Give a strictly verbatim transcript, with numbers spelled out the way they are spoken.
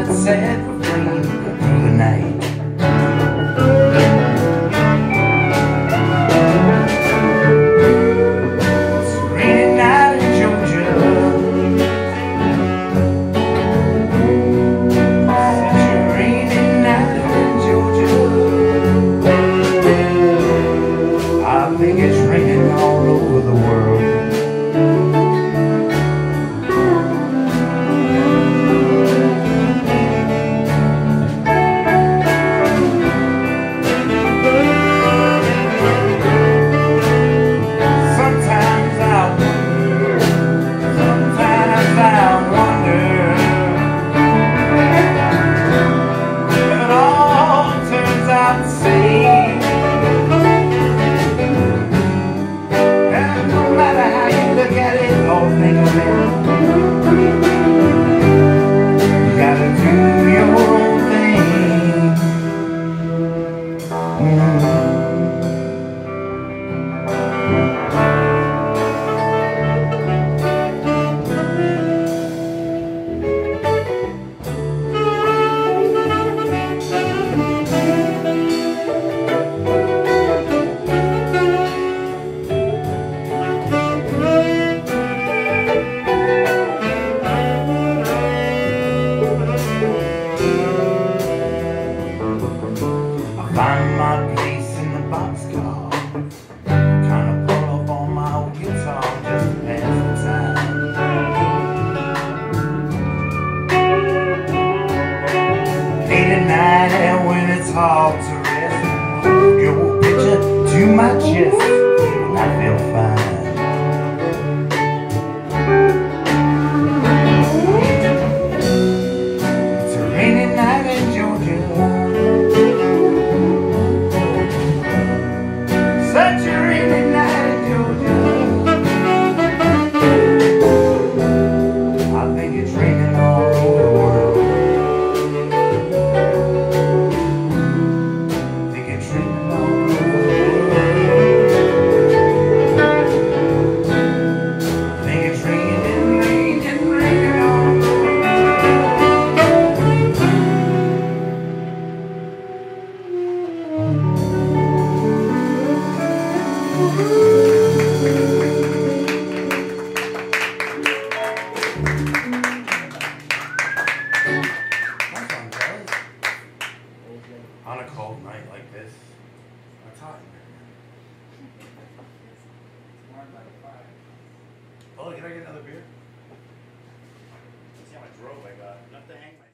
that sad refrain through the night. It's a rainy night in Georgia, such a rainy night in Georgia. I think it's raining all over the world. Find my place in the boxcar, kinda pull up on my old guitar just to pass the time. Late at night and when it's hard to rest, hold your picture to my chest and I feel fine. It's a rainy night in Georgia, such a rainy night in Georgia. I think it's raining all over the world. I think it's raining all over the world. I think it's raining, raining, raining all over the on a cold night like this, it's hot in here. Oh, can I get another beer? See how much rope I got. Enough to hang my